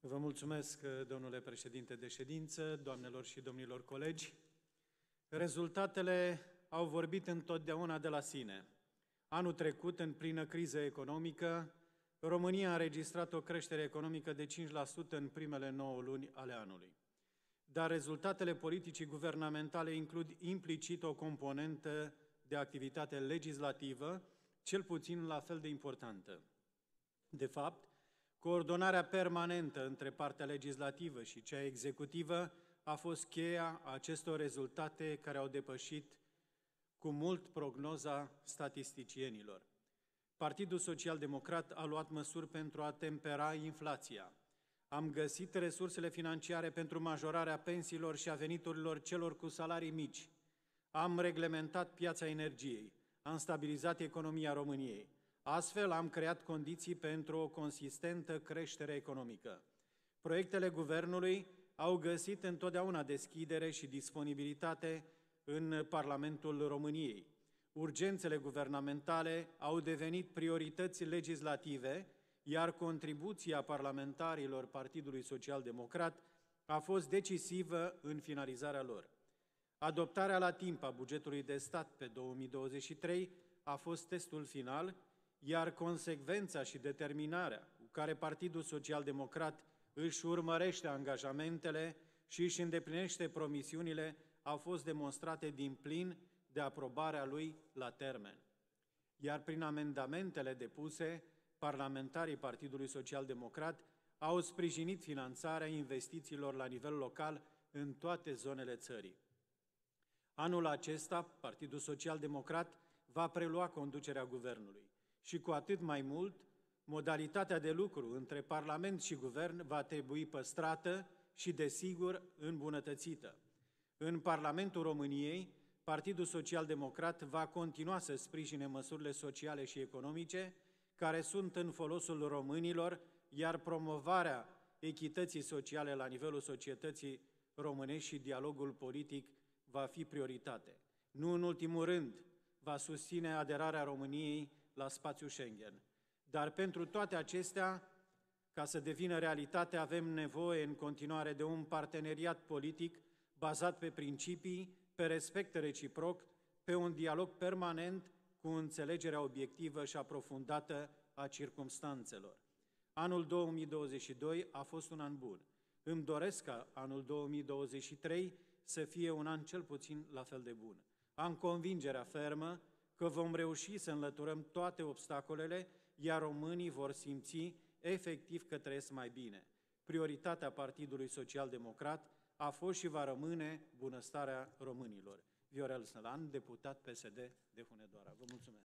Vă mulțumesc, domnule președinte de ședință, doamnelor și domnilor colegi. Rezultatele au vorbit întotdeauna de la sine. Anul trecut, în plină criză economică, România a înregistrat o creștere economică de 5% în primele 9 luni ale anului. Dar rezultatele politicii guvernamentale includ implicit o componentă de activitate legislativă, cel puțin la fel de importantă. De fapt, coordonarea permanentă între partea legislativă și cea executivă a fost cheia acestor rezultate care au depășit cu mult prognoza statisticienilor. Partidul Social-Democrat a luat măsuri pentru a tempera inflația. Am găsit resursele financiare pentru majorarea pensiilor și a veniturilor celor cu salarii mici. Am reglementat piața energiei. Am stabilizat economia României. Astfel, am creat condiții pentru o consistentă creștere economică. Proiectele guvernului au găsit întotdeauna deschidere și disponibilitate în Parlamentul României. Urgențele guvernamentale au devenit priorități legislative, iar contribuția parlamentarilor Partidului Social-Democrat a fost decisivă în finalizarea lor. Adoptarea la timp a bugetului de stat pe 2023 a fost testul final, iar consecvența și determinarea cu care Partidul Social-Democrat își urmărește angajamentele și își îndeplinește promisiunile au fost demonstrate din plin de aprobarea lui la termen. Iar prin amendamentele depuse, parlamentarii Partidului Social-Democrat au sprijinit finanțarea investițiilor la nivel local în toate zonele țării. Anul acesta, Partidul Social-Democrat va prelua conducerea guvernului și cu atât mai mult, modalitatea de lucru între Parlament și Guvern va trebui păstrată și, desigur, îmbunătățită. În Parlamentul României, Partidul Social-Democrat va continua să sprijine măsurile sociale și economice care sunt în folosul românilor, iar promovarea echității sociale la nivelul societății românești și dialogul politic va fi prioritate. Nu în ultimul rând, va susține aderarea României la spațiul Schengen. Dar pentru toate acestea, ca să devină realitate, avem nevoie în continuare de un parteneriat politic bazat pe principii, pe respect reciproc, pe un dialog permanent cu înțelegerea obiectivă și aprofundată a circumstanțelor. Anul 2022 a fost un an bun. Îmi doresc ca anul 2023 să fie un an cel puțin la fel de bun. Am convingerea fermă că vom reuși să înlăturăm toate obstacolele, iar românii vor simți efectiv că trăiesc mai bine. Prioritatea Partidului Social-Democrat a fost și va rămâne bunăstarea românilor. Viorel Sălan, deputat PSD de Hunedoara. Vă mulțumesc.